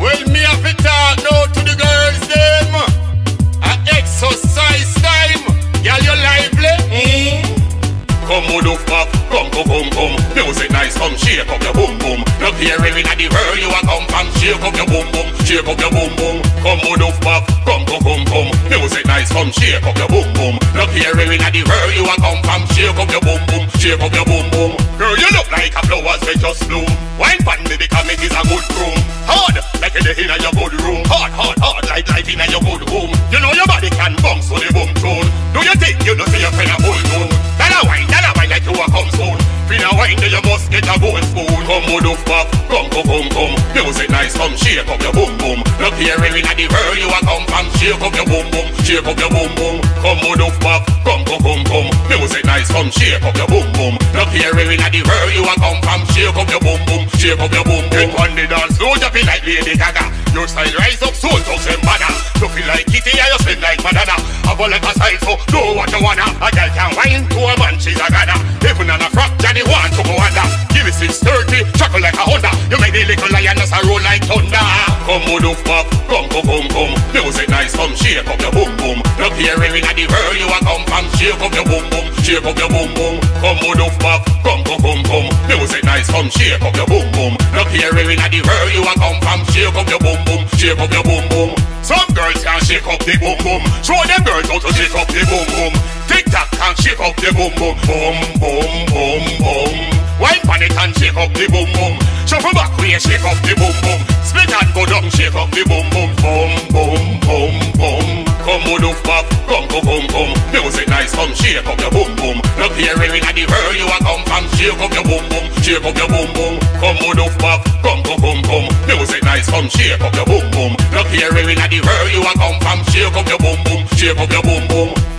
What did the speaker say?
Well, me have to talk now to the girls them. Exercise time. Girl, you lively? Come on, look up, come. Music nice, come shake up your boom boom. Look here, every night the world you a come from. Shake up your boom boom, shake up your boom boom. Come on, look up, come. Music nice, come shake up your boom boom. Look here, every night the world you a come from. Shake up your boom boom, shake up your boom boom. Girl, you look like a flowers that just bloom. Wine pan me because it is a good room. Hard, like in your good room. Hard, like life in your good home. You know your body can bounce to the boom tune. Do you think you know see your friend a hold on? Dalla wine like you a come soon. Finna wine then you must get a gold spoon. Come on, look up, come. Music nice, come shake up your boom boom. Look here, every night the world you a come from. Shake up your boom boom, shake up your boom boom. Come on, look up, come. Music nice, come shake up your boom boom. Look here, every night the world you a come from. Shake up your boom boom, shake up your boom boom. Get on the dance floor, you feel like Lady Gaga. Your style rise up, soul talks and banner. You feel like Kitty and you spin like Madonna. Have a like a style, so do what you wanna. A girl can wine to a man, she's a gana. Even on a frock, Johnny want to go under. Give it 630, chuckle like a Honda. You make the little lioness a roll like thunder. Come on, look up, come. Music nice, come shake up your boom boom. Look here, every night the world you a come from. Shake up your boom boom, shake up your boom boom. Come on, look up, come. Music nice, come shake up your boom boom. Look here, every night the world you a come from. Shake up your boom boom, shake up your boom boom. Some girls can shake up the boom boom. Show them girls how to shake up the boom boom. Tic-tac can shake up the boom boom. Boom. Wine pan it and shake up the boom boom. Shuffle back way, shake up the boom boom. Split and go down, shake up the boom boom. Boom. Come on, look up, come. Music nice, come shake up your boom boom. Look here, every night the world you a come from. Shake up your boom boom, shake up your boom boom. Come on, look up, come. Music nice, come shake up your boom boom. Look here, every night the world you a come from. Shake up your boom boom, shake up your boom boom.